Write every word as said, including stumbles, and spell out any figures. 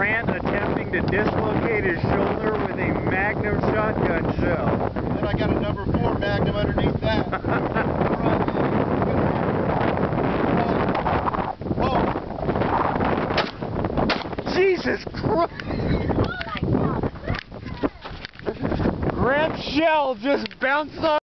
Grant attempting to dislocate his shoulder with a Magnum shotgun shell. Then I got a number four Magnum underneath that. Whoa. Jesus Christ! Grant's shell just bounced off.